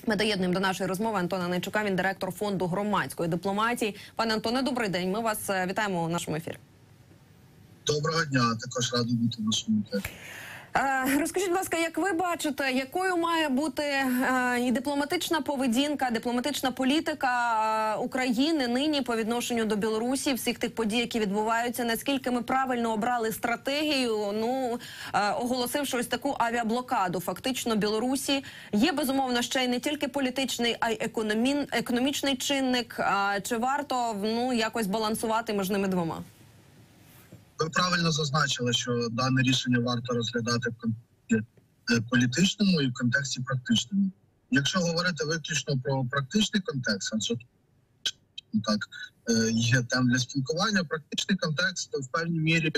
Ми доєднуємо до нашої розмови Антона Найчука, він директор фонду громадської дипломатії. Пане Антоне, добрий день. Ми вас вітаємо у нашому ефірі. Доброго дня, також радий бути в нашому ефірі. Розкажіть, будь ласка, як ви бачите, якою має бути і дипломатична поведінка, дипломатична політика України нині по відношенню до Білорусі, всіх тих подій, які відбуваються, наскільки ми правильно обрали стратегію, оголосивши ось таку авіаблокаду фактично Білорусі. Є, безумовно, ще й не тільки політичний, а й економічний чинник. Чи варто якось балансувати між ними двома? Ви правильно зазначили, що дане рішення варто розглядати в контексті політичному і в контексті практичному. Якщо говорити виключно про практичний контекст, адже так є тем для спілкування, практичний контекст в певній мірі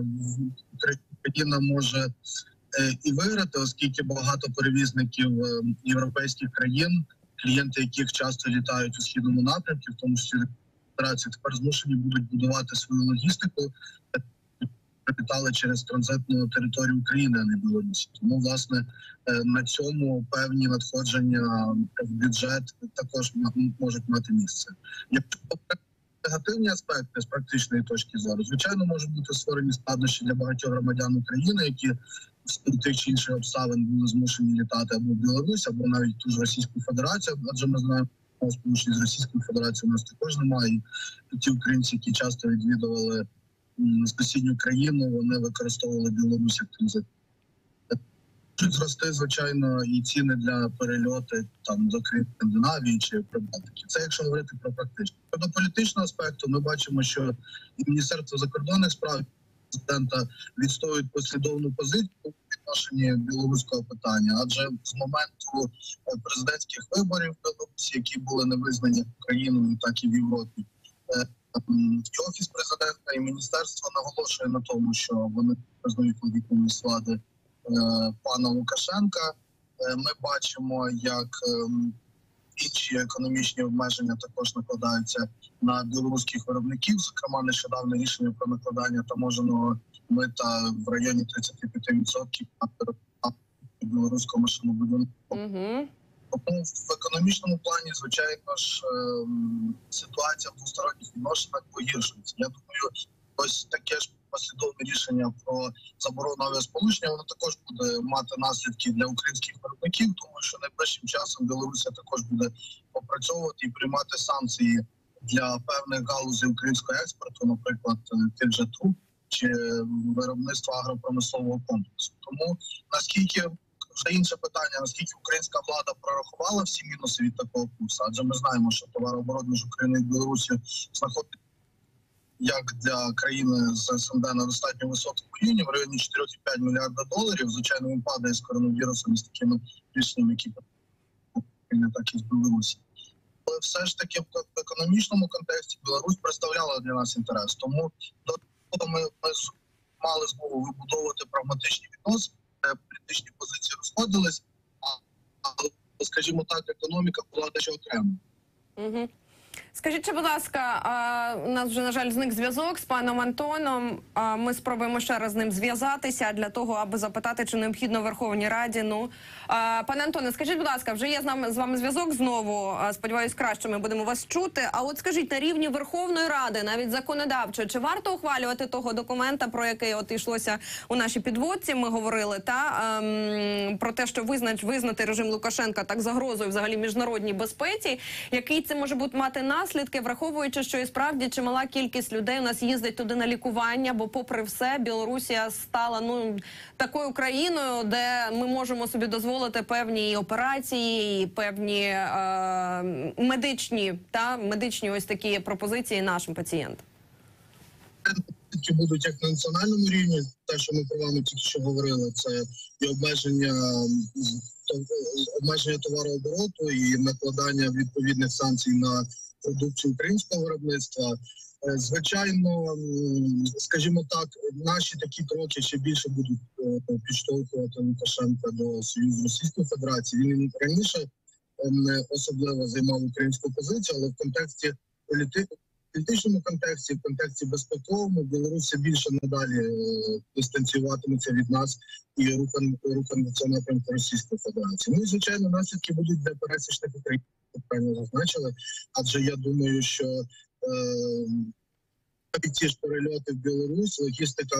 країна може і виграти, оскільки багато перевізників європейських країн, клієнти яких часто літають у східному напрямку, в тому числі Федерації, тепер змушені будуть будувати свою логістику, літали через транзитну територію України, а не Білорусі. Тому, власне, на цьому певні надходження в бюджет також можуть мати місце. Якщо негативні аспекти з практичної точки зору, звичайно, можуть бути створені складнощі для багатьох громадян України, які з тих чи інших обставин були змушені літати або в Білорусь, або навіть ту ж Російську Федерацію, адже ми знаємо, сполучені з Російською Федерацією у нас також немає. І ті українці, які часто відвідували сусідню країну, вони використовували Білорусь як транзит. Можуть зрости, звичайно, і ціни для перельоту до країн Скандинавії чи Прибалтики. Це якщо говорити про практичне. Щодо політичного аспекту, ми бачимо, що і Міністерство закордонних справ, президента відстоюють послідовну позицію у відношенні білоруського питання, адже з моменту президентських виборів в Білорусі, які були не визнані Україною, так і в Європі, і Офіс президента, і міністерство наголошує на тому, що вони визнають легітимність влади пана Лукашенка. Ми бачимо, як інші економічні обмеження також накладаються на білоруських виробників. Зокрема, нещодавне рішення про накладання таможеного мита в районі 35% на білоруського машинобудівництва. Тому в економічному плані, звичайно ж, ситуація в двосторонніх відношеннях погіршується. Я думаю, ось таке ж послідовне рішення про заборону авіасполучення, воно також буде мати наслідки для українських виробників, тому що найближчим часом Білорусія також буде опрацьовувати і приймати санкції для певних галузей українського експорту, наприклад, тих же труб чи виробництва агропромислового комплексу. Тому наскільки вже інше питання, наскільки українська влада прорахувала всі мінуси від такого курсу, адже ми знаємо, що товарооборот між Україною і Білорусією знаходиться як для країни з СНД на достатньо високому рівні, в районі 4,5 мільярда доларів. Звичайно, він падає з коронавірусом і з такими рішеннями, які так і з Білорусі. Але все ж таки в економічному контексті Білорусь представляла для нас інтерес. Тому до того ми мали змогу вибудовувати прагматичні відносини, політичні позиції розходились, але, скажімо так, економіка була дещо окремо. Скажіть, будь ласка, у нас вже, на жаль, зник зв'язок з паном Антоном. Ми спробуємо ще раз з ним зв'язатися для того, аби запитати, чи необхідно Верховній Раді. Пане Антоне, скажіть, будь ласка, вже є з вами зв'язок знову. Сподіваюсь, краще ми будемо вас чути. А от скажіть, на рівні Верховної Ради, навіть законодавчо, чи варто ухвалювати того документа, про який от йшлося у нашій підводці, ми говорили, про те, що визнати режим Лукашенка так загрозою взагалі міжнародній безпеці, який це може бути мати наслідки, враховуючи, що і справді чимала кількість людей у нас їздить туди на лікування, бо попри все Білорусія стала такою країною, де ми можемо собі дозволити певні операції, і певні медичні ось такі пропозиції нашим пацієнтам. Які будуть як на національному рівні, те, що ми про вами тільки що говорили, це і обмеження товарообороту і накладання відповідних санкцій на продукцію українського виробництва. Звичайно, скажімо так, наші такі кроки ще більше будуть підштовхувати Лукашенка до союзу з Російською Федерацією. Він раніше особливо займав українську позицію, але в контексті політичному контексті, в контексті безпековому, Білорусь все більше надалі дистанціюватиметься від нас і рухається в напрямку Російської Федерації. Ну і, звичайно, наслідки будуть для пересічних українців, як правильно зазначили, адже я думаю, що ті ж перельоти в Білорусь, логістика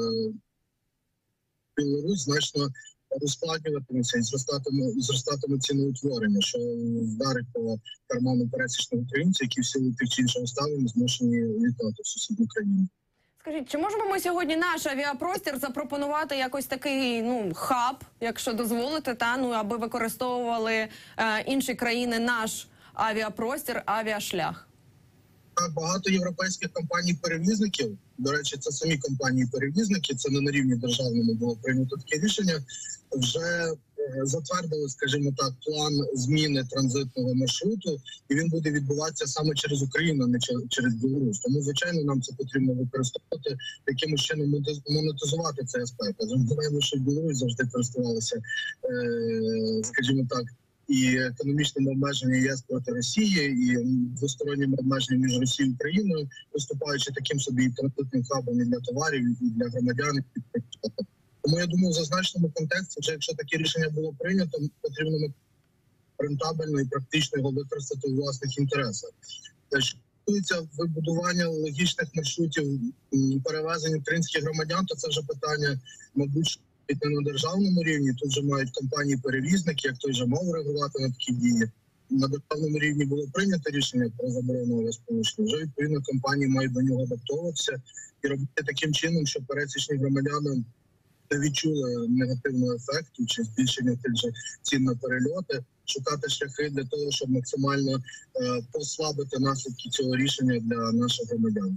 Білорусь значно ускладнюватиметься і зростатиме ціноутворення, що вдарить по карману пересічних українців, які в силу тих чи інших обставин змушені літати в сусідню країну. Скажіть, чи можемо ми сьогодні наш авіапростір запропонувати якось такий, хаб, якщо дозволите, аби використовували інші країни наш авіапростір, авіашлях? Так, багато європейських компаній-перевізників, до речі, це самі компанії-перевізники, це не на рівні державному було прийнято таке рішення, вже затвердили, скажімо так, план зміни транзитного маршруту, і він буде відбуватися саме через Україну, а не через Білорусь. Тому, звичайно, нам це потрібно використовувати, якимось чином монетизувати цей аспект. Адже ми знаємо, що Білорусь завжди користувалася, скажімо так, і економічними обмеженнями ЄС проти Росії, і двосторонніми обмеженнями між Росією і Україною, виступаючи таким собі транзитним хабом і для товарів, і для громадян. Тому я думаю, в зазначеному контексті, вже якщо таке рішення було прийнято, потрібно рентабельно і практично його використати у власних інтересах. Що стосується вибудування логічних маршрутів перевезень українських громадян, то це вже питання, мабуть, не на державному рівні. Тут вже мають компанії-перевізники, як той же мав реагувати на такі дії. На державному рівні було прийнято рішення про заборону авіасполучення. Вже, відповідно, компанії мають до нього адаптовуватися і робити таким чином, щоб пересічні громадяни не відчули негативного ефекту чи збільшення тих же цін на перельоти, шукати шляхи для того, щоб максимально послабити наслідки цього рішення для наших громадян.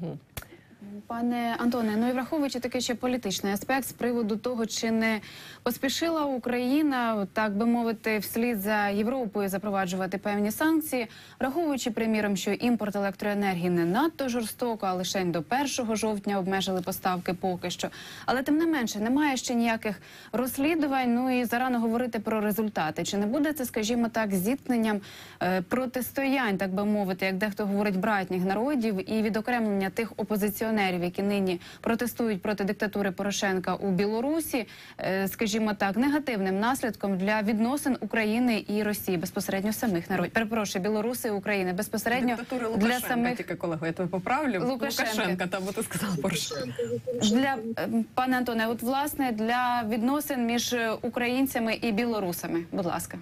Пане Антоне, і враховуючи такий ще політичний аспект з приводу того, чи не поспішила Україна, так би мовити, вслід за Європою запроваджувати певні санкції, враховуючи, приміром, що імпорт електроенергії не надто жорстоко, а лише до 1 жовтня обмежили поставки поки що. Але тим не менше, немає ще ніяких розслідувань, і зарано говорити про результати. Чи не буде це, скажімо так, зіткненням протистоянь, так би мовити, як дехто говорить, братніх народів і відокремлення тих опозиціонерів, які нині протестують проти диктатури Порошенка у Білорусі, скажімо так, негативним наслідком для відносин України і Росії, безпосередньо самих народів. Перепрошую, Білоруси і України, безпосередньо для самих... Тільки, колего, я тебе поправлю. Лукашенка, там, бо ти сказала Порошенка. Пане Антоне, от, власне, для відносин між українцями і білорусами, будь ласка.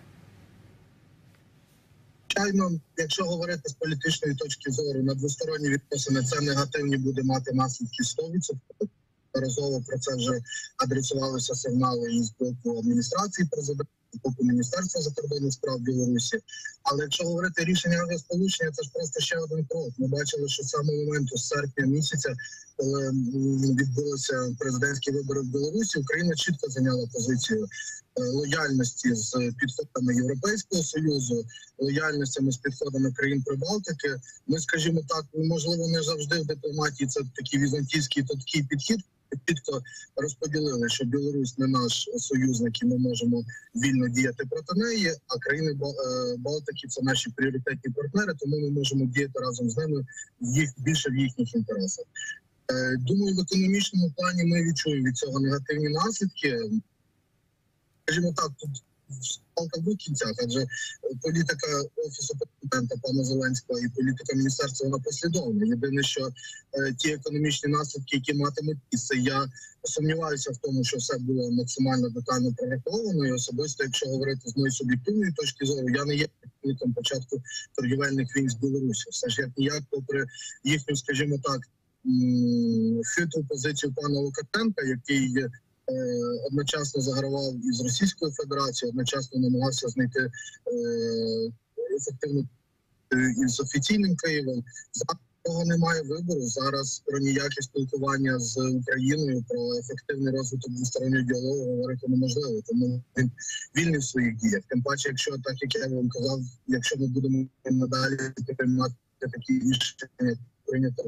Звичайно, якщо говорити з політичної точки зору, на двосторонні відносини це негативні буде мати наслідки 100%. Разово про це вже адресувалися сигнали із боку адміністрації президента, з боку Міністерства закордонних справ Білорусі. Але якщо говорити рішення авіасполучення, це ж просто ще один крок. Ми бачили, що з самого моменту, з серпня місяця, коли відбулися президентські вибори в Білорусі, Україна чітко зайняла позицію лояльності з підходами Європейського Союзу, лояльностями з підходами країн Прибалтики. Ми, скажімо так, можливо, не завжди в дипломатії це такий візантійський тонкий підхід. Чітко розподілили, що Білорусь не наш союзник і ми можемо вільно діяти проти неї, а країни Балтики – це наші пріоритетні партнери, тому ми можемо діяти разом з ними більше в їхніх інтересах. Думаю, в економічному плані ми відчуємо від цього негативні наслідки. Скажімо так, тут палка в двох кінцях, адже політика Офісу президента пана Зеленського і політика міністерства, вона послідовна. Єдине, що ті економічні наслідки, які матимуть місце, я сумніваюся в тому, що все було максимально детально прораховано. І особисто, якщо говорити з моєї суб'єктивної точки зору, я не є прихильником початку торгівельних війн з Білорусі. Все ж як попри їхню, скажімо так, хитру позицію пана Лукашенка, який одночасно загравав із Російською Федерацією, одночасно намагався знайти ефективну із офіційним Києвом. Зараз того немає вибору. Зараз про ніяке спілкування з Україною, про ефективний розвиток двостороннього діалогу говорити неможливо. Тому він вільний в своїх діях. Тим паче, якщо, так як я вам казав, якщо ми будемо надалі приймати такі рішення, прийняти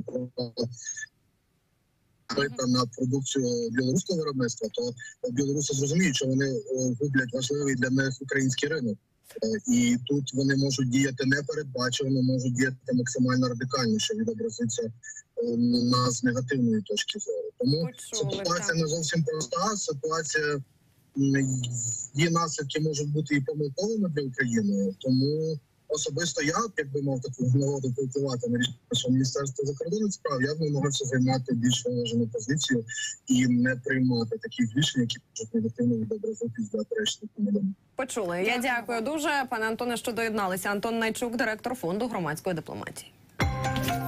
на продукцію білоруського виробництва, то білоруси зрозуміють, що вони гублять важливий для них український ринок. І тут вони можуть діяти непередбачувано, можуть діяти максимально радикально, що відобразиться на з негативної точки зору. Тому ситуація не зовсім проста. Ситуація, її наслідки можуть бути і помилковими для України. Тому особисто я, якби мав таку нагоду повпливати на рішення Міністерства закордонних справ, я б намагався займати більш виважену позицію і не приймати таких рішень, які можуть негативно відобразитись для решти громадян. Почули. Я дякую дуже, пане Антоне, що доєдналися. Антон Найчук, директор фонду громадської дипломатії.